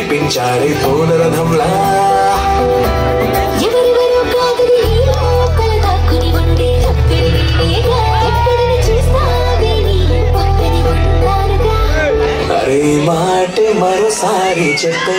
నడిపించారే పూలరథంలా ఎవరెవరో కాదని లోపల దాక్కుని ఉండే తప్పిడిగా ఎక్కడిని చూస్తావే నీ పక్కని ఉన్నానుగా అరే మాటే మరోసారి చెప్పే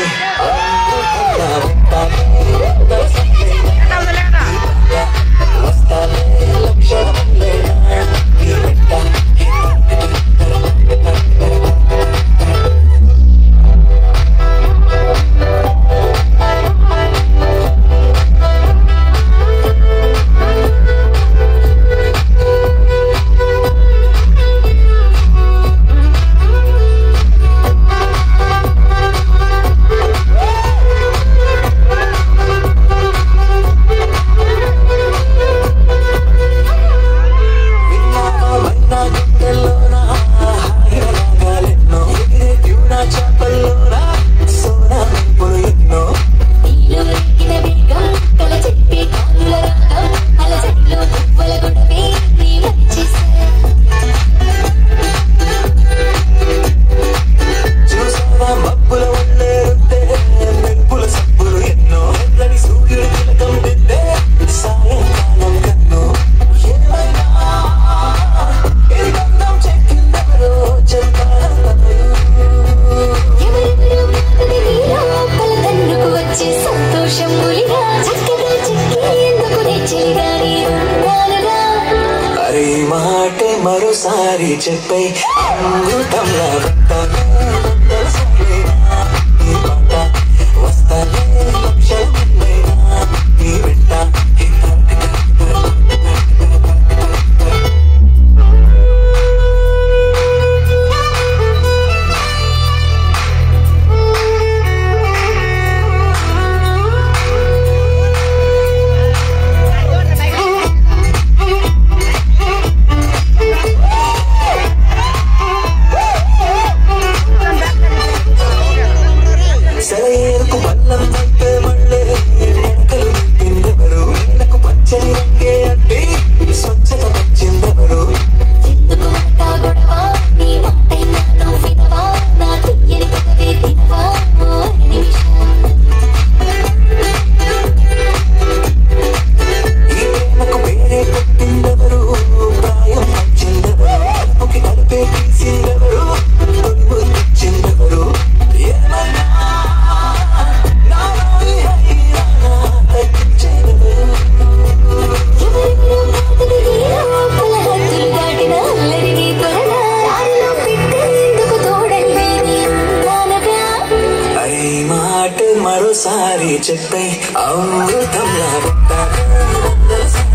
మరోసారి చెప్పై అమృతంలా వస్తానే నీ వెంట సరేరుకు బల్లం అంటే మళ్ళీ ఎక్కలు తిందెవరు నాకు పచ్చని రంగే అంటే స్వచ్ఛత వచ్చిందెవరు ఎందుకు అంతా గొడవ నీ మాటైనా నువ్వు వినవా నా తీయని పదవే తినవా ఈ ప్రేమకు వేరే కొట్టిందెవరు ప్రాయం వచ్చిందెవరు ఒకే కలిపే తీసిందెవరు తొలిము తెచ్చిందెవరు ఏమన్నా మరోసారి చెప్పై అమృతంలా